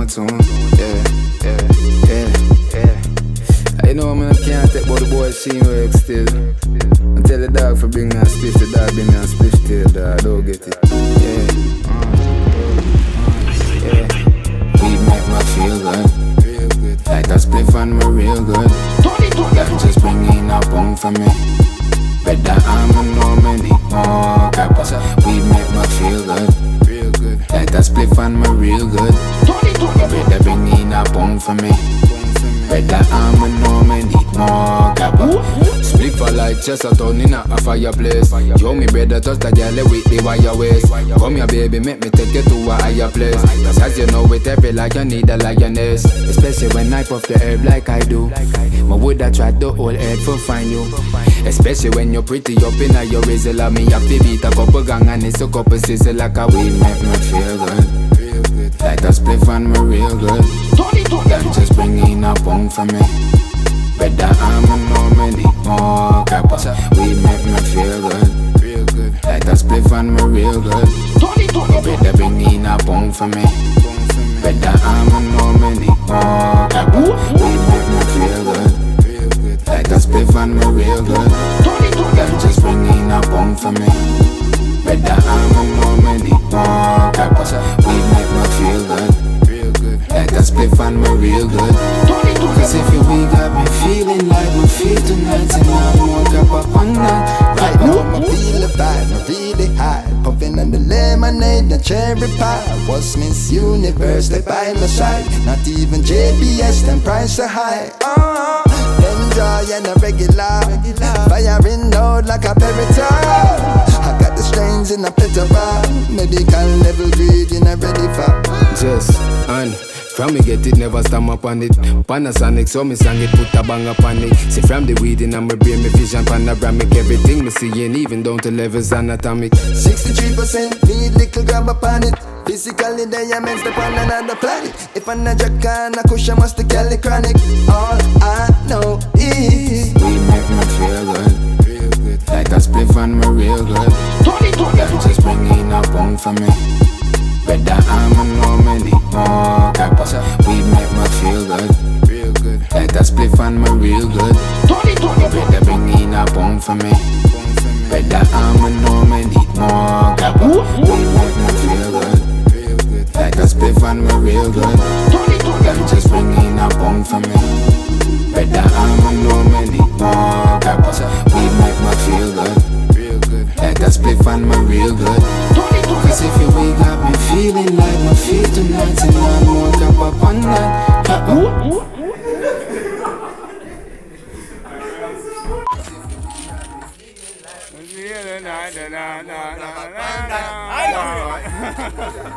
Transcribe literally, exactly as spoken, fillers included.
tune. Yeah, yeah, yeah, yeah. I know I can't take but the boy scene work still. I tell the dog for bring me a spliff, the dog bring me a spliff still, dog, don't get it. Yeah, uh, yeah. Weed make me feel good, real good. Like a spliff and me real good. That just bring in a pound for me. Better I'm a know me need more copper. Weed make me feel good, real good. Like a spliff and me real good. Better bring in a pound for me. Better I'm a know me need more copper. Split for like chest a turn in a fireplace. Yo, me brother touch the girl with the wire waist. Come here baby, make me take you to a higher place. Cause as you know it every like you need a lioness. Especially when I puff the herb like I do. My would I try the whole earth for find you. Especially when you're pretty up in a your whistle. Me have to beat a couple gang and it's a couple sizzle. Like a weed make me feel good, real good. Like a spliff and me real good. That just bring in a pound for me. Better I'm a know me need more copper. Weed make me feel good, real good. Like a spliff and me real good. Better bring in a pound for me. Better I'm a know me need more copper. Weed make me feel good, real good. Like a spliff and me real good. That just bring in a pound for me. Better I'm a know me need more copper. Weed make me feel good, real good. Like a spliff and me real good. Cause if you weak got me feeling like my feet tonight. And I'm more up on that. Right now I feel the vibe, I really high. Puffing on the lemonade, the cherry pie. Was Miss Universe, they by my side. Not even J B S, them price so high. uh, Enjoy and a regular, firing out like a Perator. I got the strains in a plethora. Medical level greed in a ready for. Just, and from me get it, never stamp up on it. Panasonic, so me sang it, put a bang up on it. See from the weed in my brain, me vision panoramic. Everything me seeing, even down to levels anatomic. Sixty-three percent need little grab upon it. Physically they are mixed upon another planet. If I'm not jack and a cushion must the Cali chronic. All I know is we make me feel good, real good. Like a spliff and me real good. That just bring in a pound for me. Better I'm a know me need more copper. Weed make me feel good, real good. Like a spliff and me real good. Better bring in a pound for me. Better I'm a know me need more copper. Weed make me feel good, real good. Like a spliff and me real good. That just bring in a pound for me. Better I'm a know me need more copper. Weed make me feel good, real good. Like a spliff and me real good. Cause if you wake up me feeling like my feet tonight. And I'm more up on that. Uh-oh. I know.